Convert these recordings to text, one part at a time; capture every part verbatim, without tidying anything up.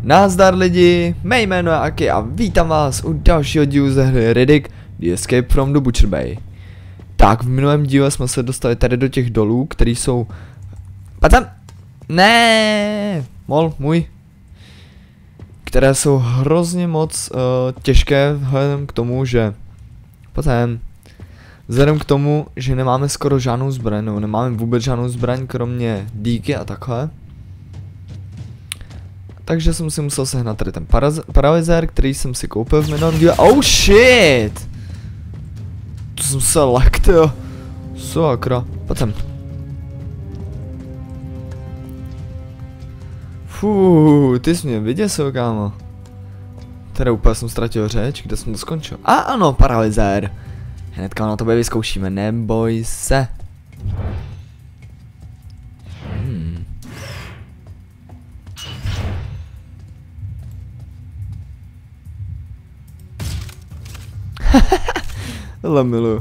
Nazdar lidi, mé jméno je Aki a vítám vás u dalšího dílu ze hry Riddick The Escape from the Butcher Bay. Tak, v minulém díle jsme se dostali tady do těch dolů, které jsou... Patan! Ne, mol, můj. Které jsou hrozně moc uh, těžké vzhledem k tomu, že... Patan. Vzhledem k tomu, že nemáme skoro žádnou zbraň, nebo nemáme vůbec žádnou zbraň, kromě díky a takhle. Takže jsem si musel sehnat tady ten paralyzér, který jsem si koupil v minulém díle. Oh shit! To jsem se lekt, jo. Sakra. Pojď sem. Fuuu, ty jsi mě vyděsil, kámo. Teda úplně jsem ztratil řeč, kde jsem to skončil. A ano, paralyzér. Hnedka na tobě vyzkoušíme, neboj se. Hmm. Tohle miluju.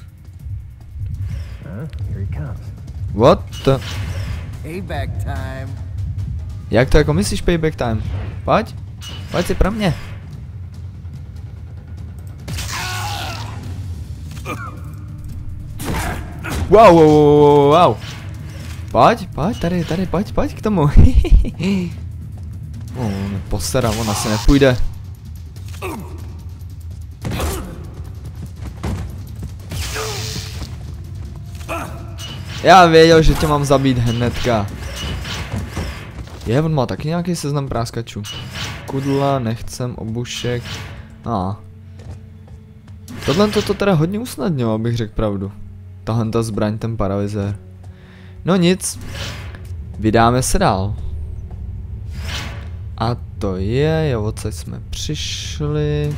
What the? Payback time. Jak to jako myslíš payback time? Pojď, pojď si pro mě. Wow, wow, wow, wow. Pojď, pojď, tady, tady, pojď, pojď k tomu. Oh, postaram, ona se nepůjde. Já věděl, že tě mám zabít hnedka. Je, on má taky nějaký seznam práskačů. Kudla, nechcem, obušek. A. Ah. Tohle to teda hodně usnadnilo, abych řekl pravdu. Tahle ta zbraň, ten paralyzér. No nic. Vydáme se dál. A to je, jo, odsaď jsme přišli.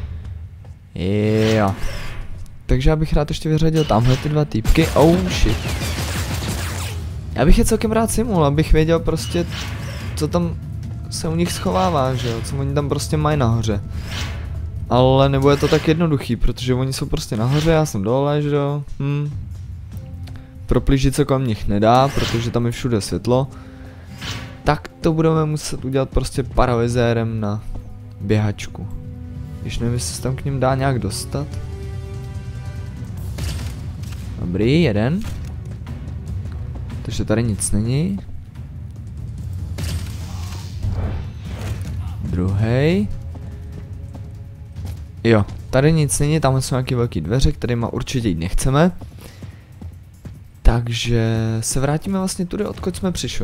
Jo. Takže já bych rád ještě vyřadil tamhle ty dva týpky. Oh shit. Já bych je celkem rád simul, abych věděl prostě, co tam se u nich schovává, že jo, co oni tam prostě mají nahoře. Ale nebude to tak jednoduchý, protože oni jsou prostě nahoře, já jsem dole, že jo. Hm. Proplížit se kolem nich nedá, protože tam je všude světlo. Tak to budeme muset udělat prostě paralyzérem na běhačku. Když nevím, jestli se tam k ním dá nějak dostat. Dobrý, jeden. Takže tady nic není. Druhý. Jo, tady nic není, tam jsou nějaké velké dveře, kterýma určitě jít nechceme. Takže se vrátíme vlastně tudy, odkud jsme přišli.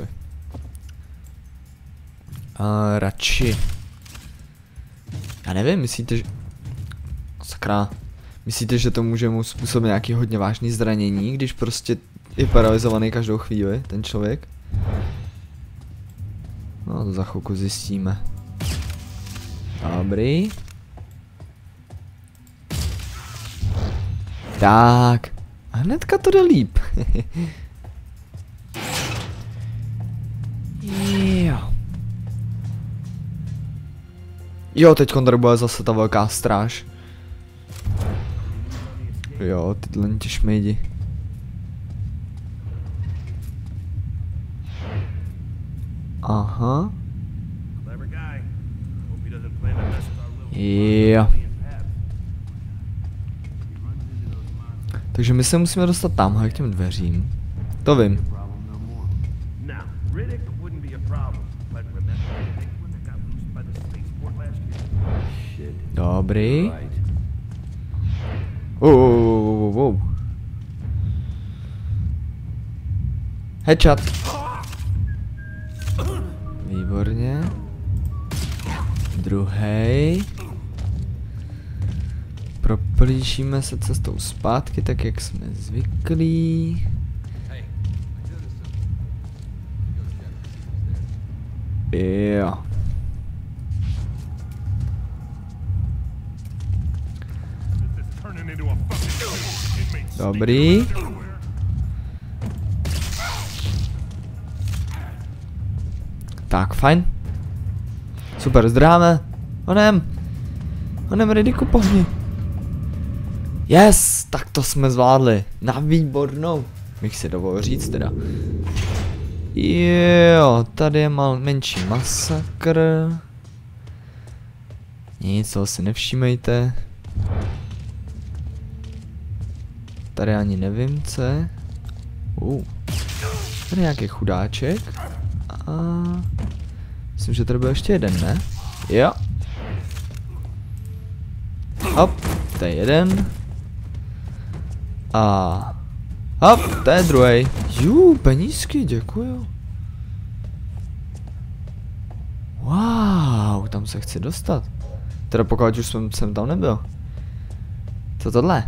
A radši. Já nevím, myslíte, že... Sakra. Myslíte, že to může mu způsobit nějaký hodně vážný zranění, když prostě je paralyzovaný každou chvíli, ten člověk? No, to za chvilku zjistíme. Dobrý. Tak. A hnedka to jde líp. Jo. Jo, teď tady bude zase ta velká stráž. Jo, tyhle ti šmejdi. Aha. Jo. Takže my se musíme dostat tamhle k těm dveřím. To vím. Dobrý. Oh, oh, oh, oh. Headshot. Výborně. Druhý. Proplížíme se cestou zpátky, tak jak jsme zvyklí. Jo. Dobrý. Tak, fajn. Super, zdráme. Onem. Onem, Riddicku, pohni. Yes, tak to jsme zvládli. Na výbornou. Bych si dovolil říct teda. Jo, tady je mal menší masakr. Nic, toho si nevšímejte. Tady ani nevím, co je. Uh. Tady nějaký chudáček. A... Myslím, že tady byl ještě jeden, ne? Jo. Hop, to je jeden. A... Hop, to je druhý. Jú, penízky, děkuju. Wow, tam se chci dostat. Teda pokud už jsem, jsem tam nebyl. Co tohle?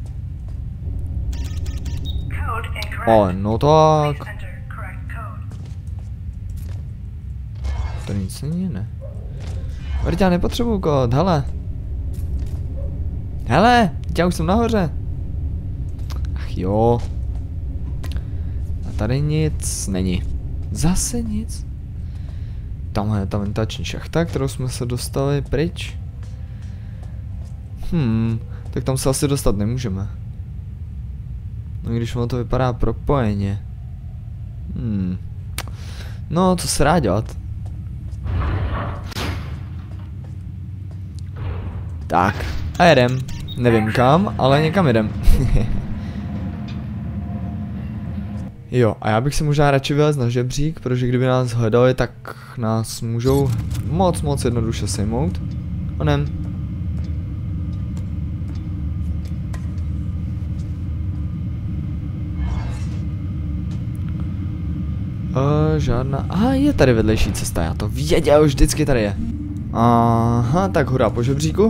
O, no tak. To nic není, ne? Vrť, já nepotřebuju kód, hele. Hele, já už jsem nahoře. Ach jo. A tady nic není. Zase nic. Tamhle je ta ventační šachta, kterou jsme se dostali pryč. Hmm, tak tam se asi dostat nemůžeme. No i když ono to vypadá propojeně. Hmm. No, co se dá dělat? Tak, a jedem. Nevím kam, ale někam jedem. Jo, a já bych si možná radši vylez na žebřík, protože kdyby nás hledali, tak nás můžou moc, moc jednoduše sejmout. Onem. Uh, žádná... Aha, je tady vedlejší cesta, já to věděl, už vždycky tady je. Aha, tak hurá po žebříku.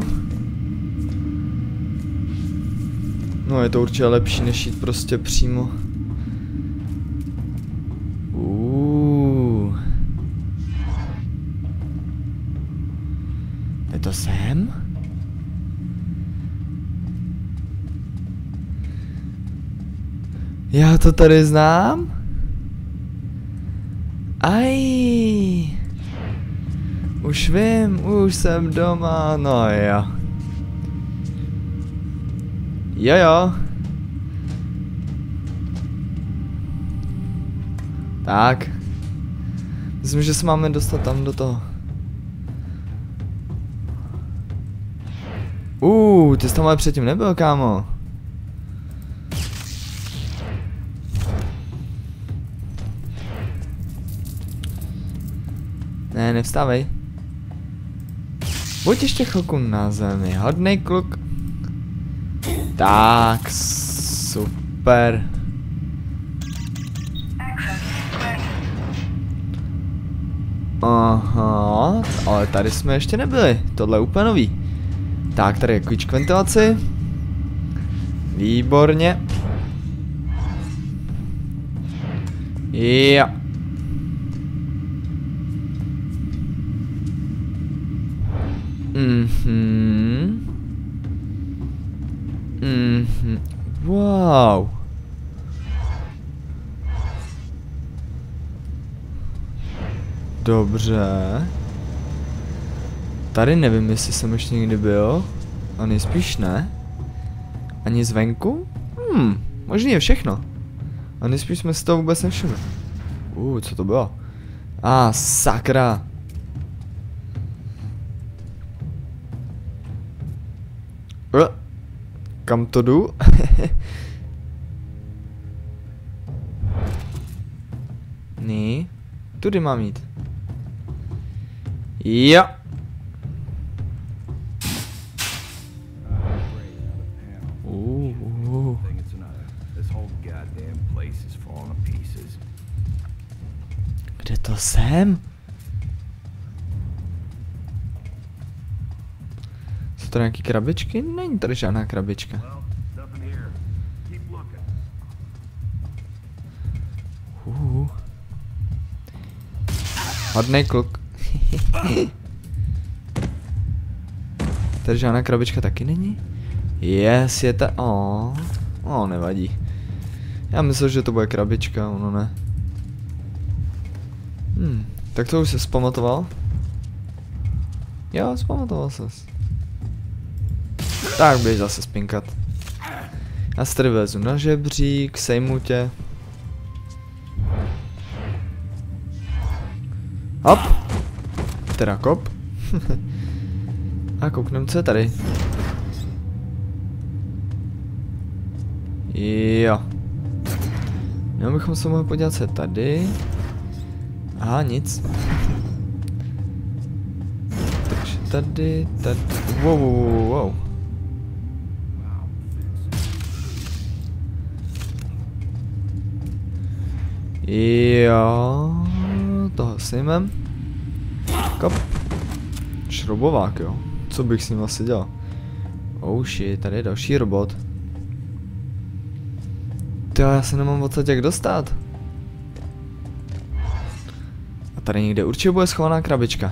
No, je to určitě lepší, než jít prostě přímo. Uuu. Je to sem? Já to tady znám? Aj. Už vím, už jsem doma, no jo. Jo jo. Tak. Myslím, že se máme dostat tam do toho. Uuu, ty jsi tam ale předtím nebyl, kámo. Ne, nevstávej. Buď ještě chvilku na zemi, hodnej kluk. Tak, super. Aha, ale tady jsme ještě nebyli, tohle je úplně nový. Tak, tady je quick ventilaci. Výborně. Jo. Mhm. Mhm. Wow. Dobře. Tady nevím, jestli jsem ještě někdy byl. A nejspíš ne. Ani zvenku? Hmm, možný je všechno. A nejspíš jsme si to vůbec nevšimli. Uh, co to bylo? A ah, sakra. Uh, kam to jdu? Ní. Tudy mám jít. Jo. Uh. Kde to jsem? Jsou to nějaký krabičky? Není tady žádná krabička. Uh. Hodnej kluk. Tady žádná krabička taky není? Yes, je ta... Oh. Oh, nevadí. Já myslel, že to bude krabička, ono ne. Hmm, tak to už se zpamatoval? Jo, zpamatoval ses. Tak běž zase spinkat. Já se tady vezu na žebřík, sejmu tě. Hop. Teda kop. A kouknem, co je tady. Jo. No, bychom se mohli podívat, co je tady. Aha, nic. Takže tady, tady. Wow, wow, wow, wow. Jo, toho si jmem. Kop. Šrobovák, jo. Co bych s ním asi dělal? Oh shit, tady je další robot. Tyjo, já se nemám odsaď jak dostat. A tady někde určitě bude schovaná krabička.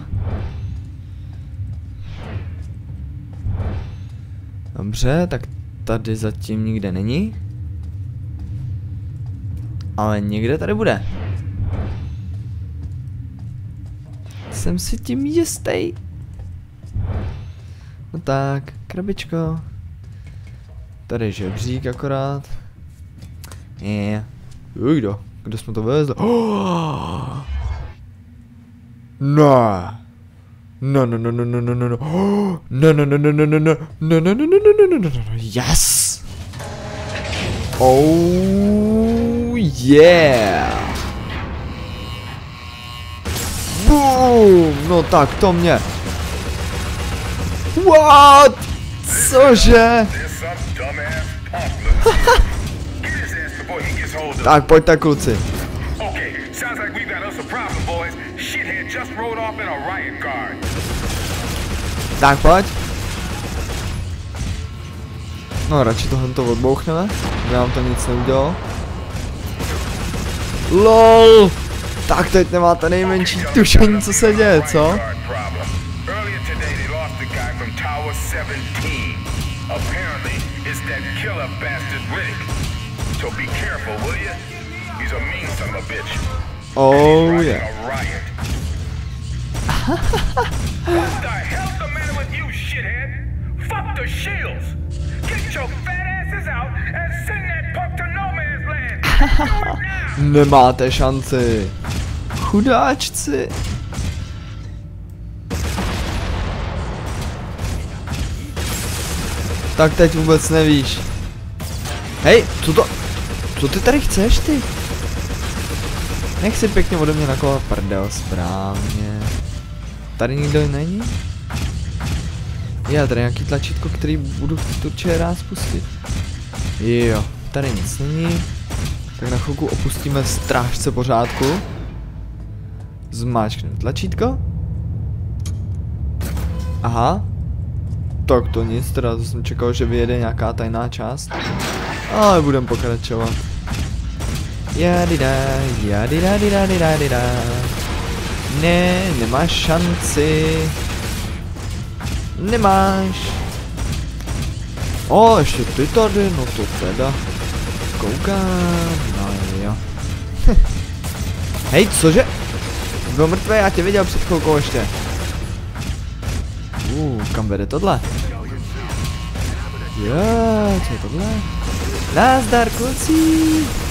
Dobře, tak tady zatím nikde není. Ale někde tady bude. Jsem si tím jistý. No tak, krabičko. Tady je žebřík akorát. Je. Ujdo, kde jsme to vezli? Oh! No. No, no, no, no, no, no, no, no. No, no, no, no, no, no, no, no, no, no, no, no, no, no, no, yes. Oh, yeah. Boom, no tak to mě. What? Cože? Tak pojďte kluci. Tak pojď. No radši tohle to odbouchneme, aby nám to nic neudělalo. LOL. Tak teď nemáte nejmenší tušení, co se děje, co? Oh yeah. What the hell's the matter with you, shithead? Fuck the shields! Get your fat asses out and send that punk to no man's land! Do it now! Nemáte šanci. Chudáčci. Tak teď vůbec nevíš. Hej, co to? Co ty tady chceš, ty? Nech si pěkně ode mě nakolat prdel, správně. Tady nikdo není? Já tady nějaký tlačítko, který budu chtít určitě rád spustit. Jo, tady nic není. Tak na chvilku opustíme strážce pořádku. Zmáčkneme tlačítko. Aha. Tak to nic, teda to jsem čekal, že vyjede nějaká tajná část. Ale budeme pokračovat. Jadida, jadida, dida, dida, dida. Ne, nemáš šanci. Nemáš. O, ještě ty tady, no to teda. Koukám, no jo. Hej, cože? Byl mrtvý, já tě viděl před chvilkou ještě. Uh, kam vede tohle? Jo, co je tohle? Nazdar, kluci.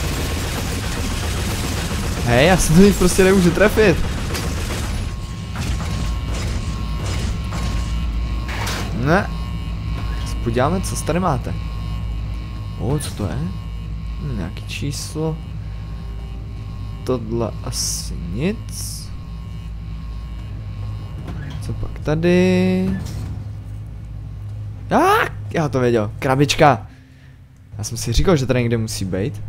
Hej, já se do nich prostě nemůžu trefit. Ne. Podíváme, co tady máte. O, co to je? Hm, nějaký číslo. Tohle asi nic. Co pak tady? Ah, já to věděl. Krabička. Já jsem si říkal, že tady někde musí být.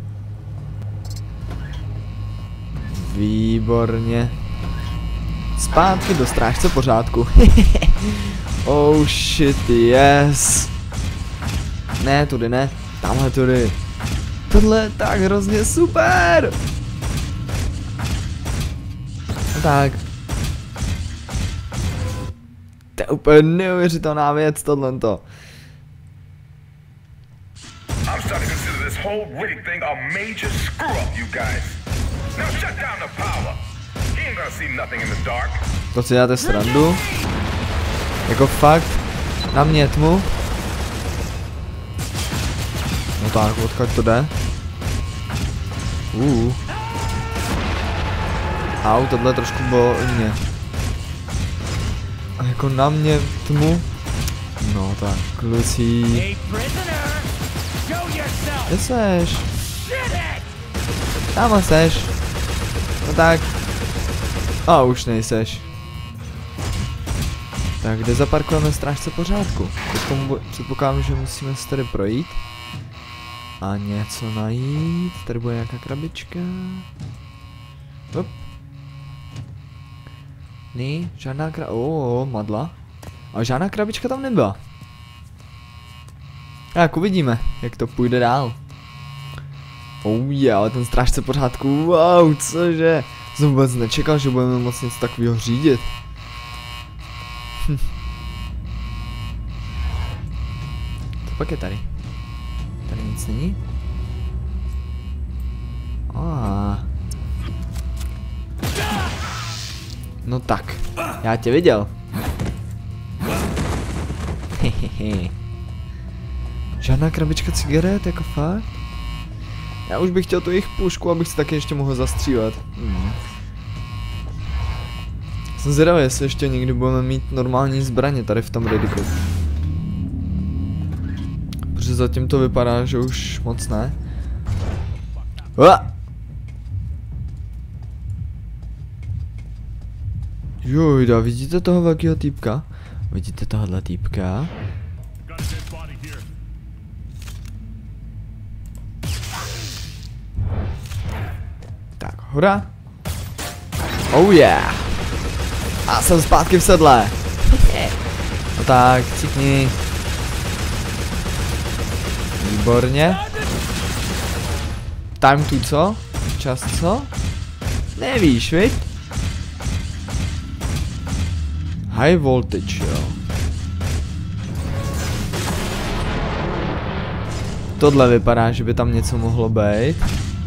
Výborně. Zpátky do strážce pořádku. Oh shit, yes. Ne, tudy ne. Tamhle tudy. Tohle je tak hrozně super. Tak. To je úplně neuvěřitelná věc, tohleto. I'm starting to consider this whole Riddick thing a major screw up, you guys. Now shut down the power. He ain't gonna see nothing in the dark. To si dáte srandu? Jako fakt? Na mě tmu? No tak, odkud to jde? Uh. Au, tohle trošku bolně. A jako na mě tmu? No tak, kluci. Hey, prisoner! Show yourself! Kde seš? Shithead! Tam seš. No tak. A už nejseš. Tak, kde zaparkujeme strážce pořádku? Teď předpokládám, že musíme se tady projít. A něco najít. Tady bude nějaká krabička. Hop. Ne, žádná kra... Oh, madla. Ale žádná krabička tam nebyla. Tak uvidíme, jak to půjde dál. Oh yeah, ale ten strážce pořádku, wow, cože? Jsem vůbec nečekal, že budeme moc něco takového řídit. Hm. To pak je tady. Tady nic není. Ah. No tak, já tě viděl. Hehehe. Žádná krabička cigaret, jako fakt? Já už bych chtěl tu jejich pušku, abych si taky ještě mohl zastřílet. Hmm. Jsem zvědavý, jestli ještě někdy budeme mít normální zbraně tady v tom Riddiku. Protože zatím to vypadá, že už moc ne. Ua! Jojda, vidíte toho velkého týpka? Vidíte tohohle týpka? Tak, hurá. Oh yeah. A jsem zpátky v sedle. No tak, cíkni. Výborně. Time to co? Čas co? Nevíš, viď? High voltage, jo. Tohle vypadá, že by tam něco mohlo být.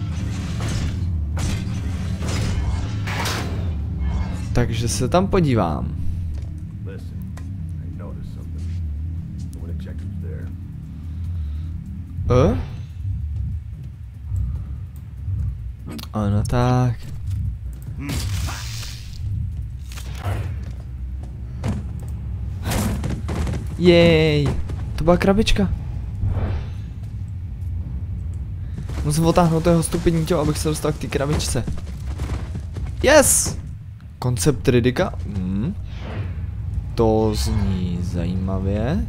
Takže se tam podívám. E? Ano tak. Jej, to byla krabička. Musím otáhnout toho stupidní tělo, abych se dostal k té krabičce. Yes! Koncept Riddicka. Hmm. To zní zajímavě.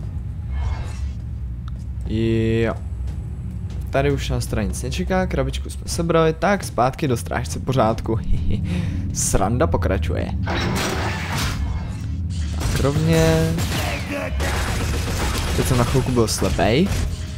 Jo. Tady už nás teda nic nečeká, krabičku jsme sebrali, tak zpátky do strážce pořádku. Sranda pokračuje. Tak rovně. Teď jsem na chvilku byl slepej.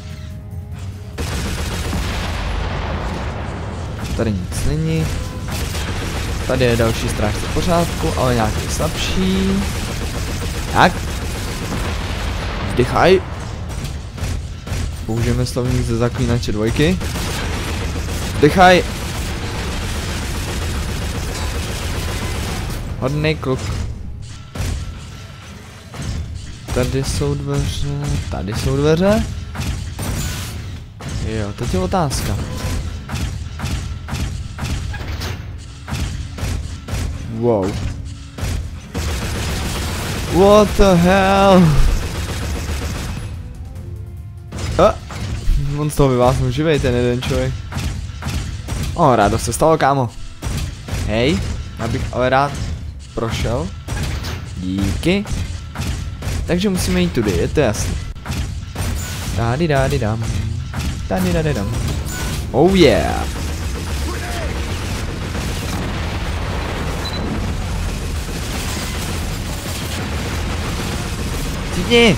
Tady nic není. Tady je další strážce pořádku, ale nějaký slabší. Tak. Vdychaj. Použijeme slovník ze Zaklínače dvojky. Vdychaj. Hodnej kluk. Tady jsou dveře, tady jsou dveře. Jo, teď je otázka. Wow. What the hell? A, on z toho vyvásnul živej ten jeden člověk. O, rádo se stalo, kámo. Hej, já bych ale rád prošel. Díky. Takže musíme jít tudy, je to jasný. Tady dády dám. Tady dády dám. Oh yeah. Cítni.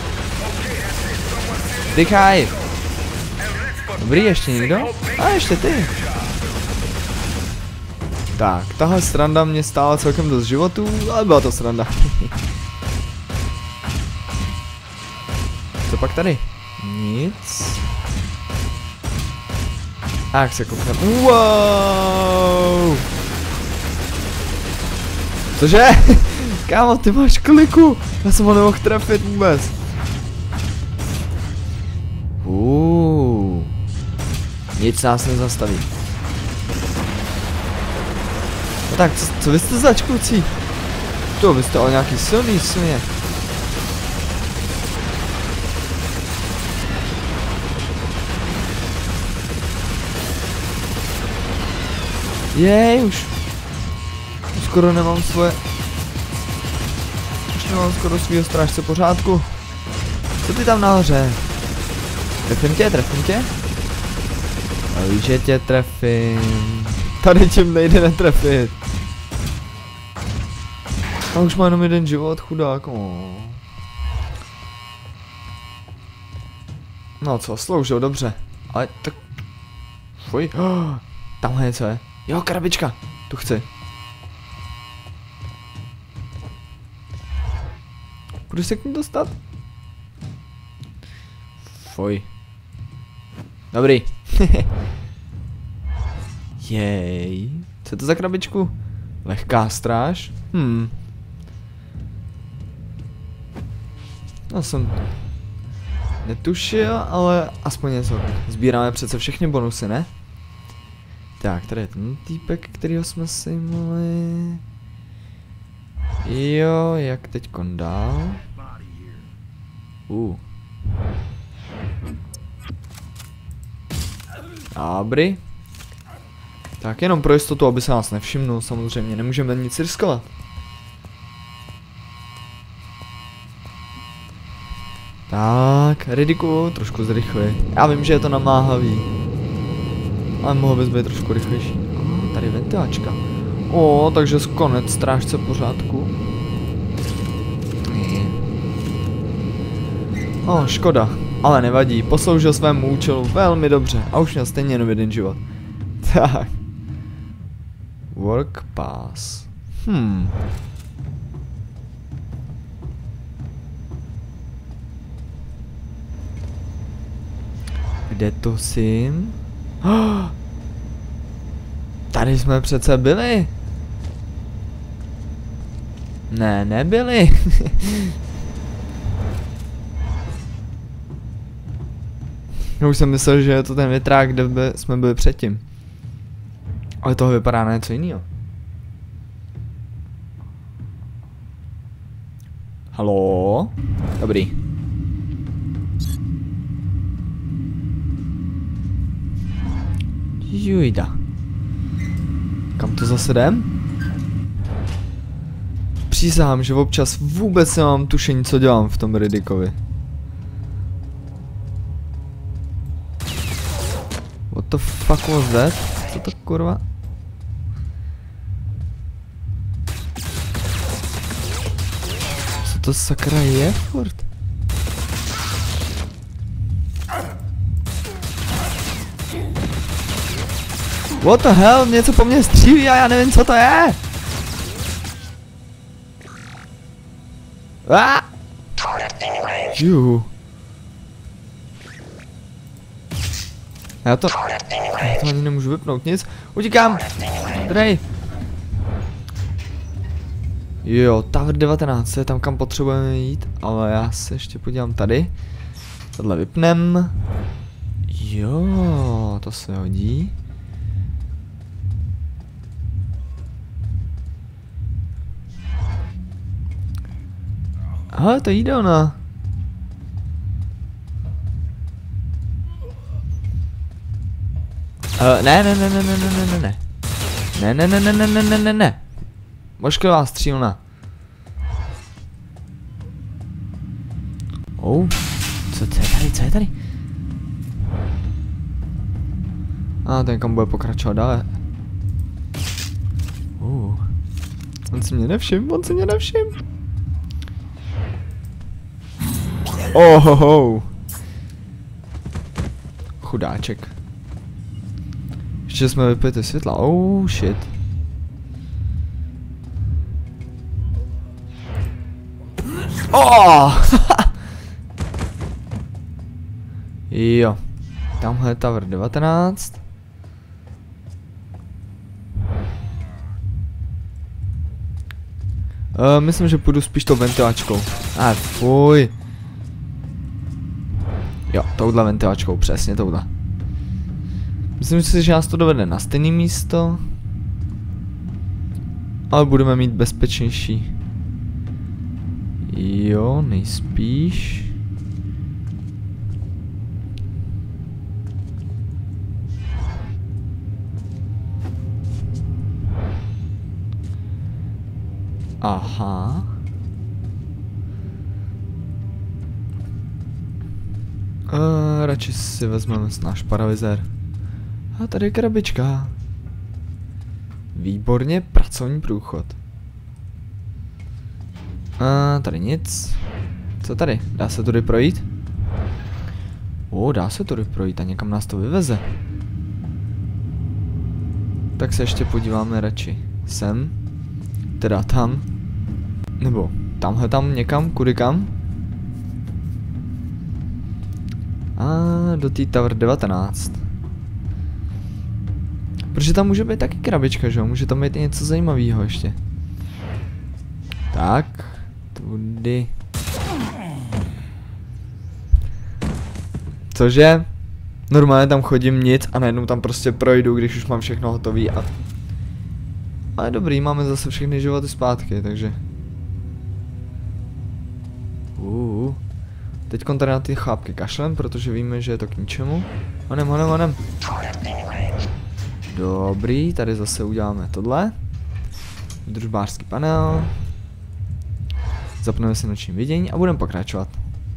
Dýchaj. Dobrý, ještě někdo? A ještě ty. Tak, tahle sranda mě stála celkem dost životů, ale byla to sranda. Co pak tady? Nic. Tak se koukneme. Wow. Cože? Kámo, ty máš kliku. Já jsem ho nemohl trefit vůbec. Uuu. Nic nás nezastaví. No tak, co, co vy jste zač, kluci? To, vy jste ale nějaký silný svině. Jej, už. Už skoro nemám svoje. Už nemám skoro svýho strážce pořádku. Co ty tam nahoře? Trefím tě, trefím tě? A víš, že tě trefím. Tady tím nejde netrefit. A už má jenom jeden život, chudák. Oh. No co, sloužil, dobře. Ale tak... Fuj. Oh, tamhle něco je. Jo, krabička. Tu chci. Půjdu se k ní dostat? Fuj. Dobrý. Jej. Co je to za krabičku? Lehká stráž? Hmm. No jsem netušil, ale aspoň něco. Sbíráme přece všechny bonusy, ne? Tak, tady je ten týpek, kterýho jsme si mohli. Jo, jak teďkon dál? Uh. Dobrý. Tak jenom pro jistotu, aby se nás nevšimnul, samozřejmě nemůžeme nic riskovat. Tak, Ridiku, trošku zrychli. Já vím, že je to namáhavý. Ale mohl bys být trošku rychlejší. Oh, tady ventilačka. O, oh, takže konec strážce pořádku. O, oh, škoda. Ale nevadí, posloužil svému účelu velmi dobře. A už měl stejně jenom jeden život. Tak. Work pass. Hmm. Kde to jsem? Oh! Tady jsme přece byli. Ne, nebyli. Už jsem myslel, že je to ten větrák, kde by jsme byli předtím. Ale toho vypadá na něco jiného. Haló? Dobrý. Jujda. Kam to zase jdem? Přísahám, že občas vůbec nemám tušení, co dělám v tom Ridikovi. What the fuck was that? Co to kurva? Co to sakra je furt? What the hell? Něco po mně střílí a já nevím, co to je! Ah! Juhu. Já to... Já to ani nemůžu vypnout nic. Utíkám! Drej! Jo, Tower devatenáct, je tam, kam potřebujeme jít, ale já se ještě podívám tady. Tohle vypnem. Jo, to se hodí. Aha, to jde ona. Uh, ne, ne, ne, ne, ne, ne, ne, ne. Ne, ne, ne, ne, ne, ne, ne, ne, ne. Ošklivá střílna. Oh, co, co je tady, co je tady? A ah, ten kam bude pokračovat dále. Uh. On si mě nevšim, on si mě nevšim. Ohoho. Chudáček. Ještě jsme vypili ty světla. Oh shit. Oh! Jo. Tamhle je Tower devatenáct. Uh, myslím, že půjdu spíš tou ventilačkou. A ah, fuj. Jo, touhle ventilačkou, přesně touhle. Myslím si, že nás to dovede na stejné místo. Ale budeme mít bezpečnější. Jo, nejspíš. Aha. Uh, radši si vezmeme náš paravizér. A tady je krabička. Výborně, pracovní průchod. A tady nic. Co tady? Dá se tudy projít? O, dá se tudy projít a někam nás to vyveze. Tak se ještě podíváme radši sem. Teda tam. Nebo tamhle tam někam, kudy kam? A do té Tower devatenáct. Protože tam může být taky krabička, že jo? Může tam být i něco zajímavého ještě. Tak. Tudy. Cože? Normálně tam chodím nic a najednou tam prostě projdu, když už mám všechno hotové a... Ale dobrý, máme zase všechny životy zpátky, takže... Uh. Teď tady na ty chápky kašlem, protože víme, že je to k ničemu. Honem, honem, honem. Dobrý, tady zase uděláme tohle. Družbářský panel. Zapneme si noční vidění a budeme pokračovat.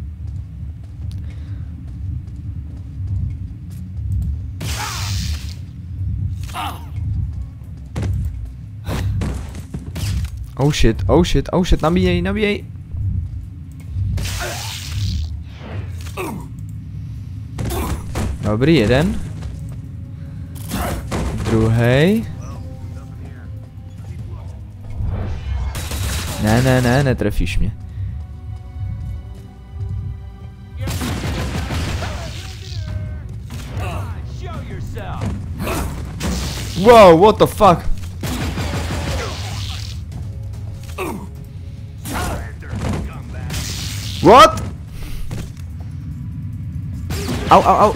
Oh shit, oh shit, oh shit, nabíjej, nabíjej. Dobrý, jeden. Druhej. Ne, ne, ne, netrefíš mě. Wow, what the fuck? What? Au, au, au.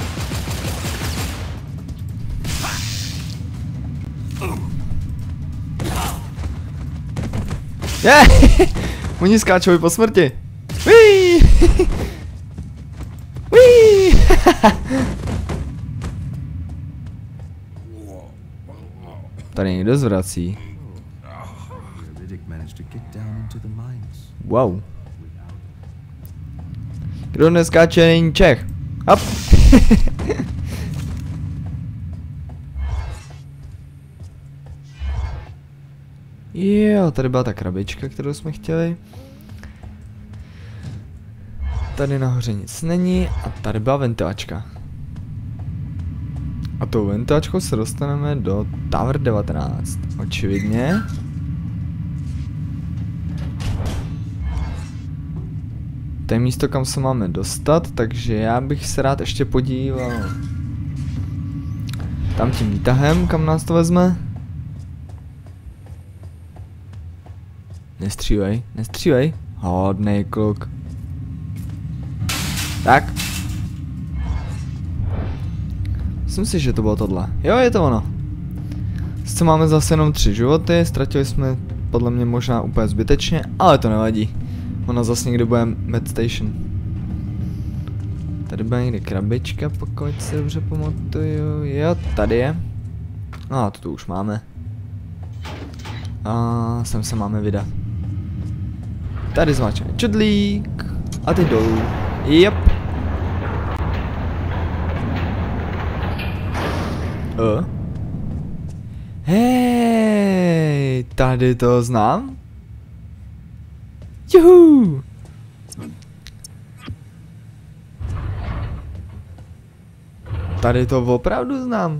Yeah. Oni skáčou po smrti. Wee. Wee. Tady někdo zvrací. Wow. Kdo neskáče, není Čech. Hop. Jo, tady byla ta krabička, kterou jsme chtěli. Tady nahoře nic není a tady byla ventilačka. A tou ventilačkou se dostaneme do Tower devatenáct. Očividně. To je místo, kam se máme dostat, takže já bych se rád ještě podíval tam tím výtahem, kam nás to vezme. Nestřívej, nestřívej. Hodnej kluk. Tak. Myslím si, že to bylo tohle. Jo, je to ono. Sice máme zase jenom tři životy, ztratili jsme podle mě možná úplně zbytečně, ale to nevadí. Ona zase někdy bude med station. Tady bude někde krabička, pokud se dobře pamatuju. Jo, tady je. A to tu už máme. A sem se máme vydat. Tady zmáčkne čudlík. A teď dolů. Jep. Uh. Hej, tady to znám. Juhu. Tady to opravdu znám.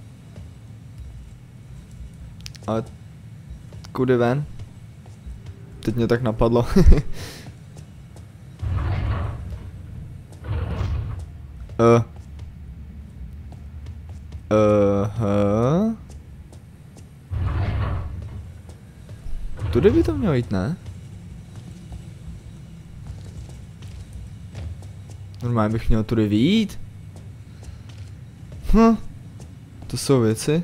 Ale kudy ven? Teď mě tak napadlo. uh. Uh-huh. Tudy by to mělo jít, ne? Normálně bych měl tudy vyjít. Hm. To jsou věci.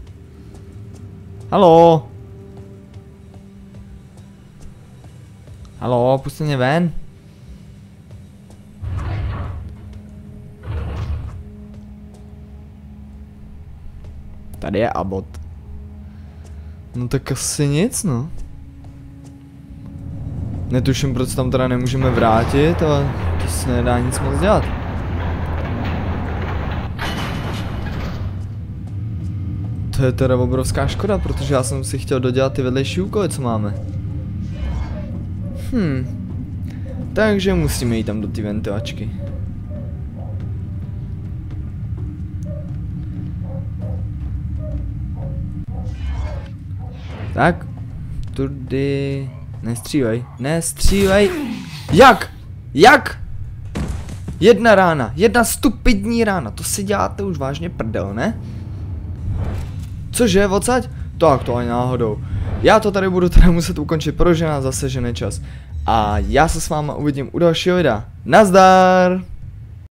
Haló. Haló, puste mě ven. Tady je Abbott. No tak asi nic, no. Netuším, proč tam teda nemůžeme vrátit, ale to se nedá nic moc dělat. To je teda obrovská škoda, protože já jsem si chtěl dodělat ty vedlejší úkoly, co máme. Hm. Takže musíme jít tam do ty ventilačky. Tak. Tudy. Nestřílej. Nestřílej. Jak? Jak? Jedna rána. Jedna stupidní rána. To si děláte už vážně prdel, ne? Cože, odsaď? Tak to ani náhodou. Já to tady budu teda muset ukončit, protože nás zase žene čas. A já se s váma uvidím u dalšího videa. Nazdar!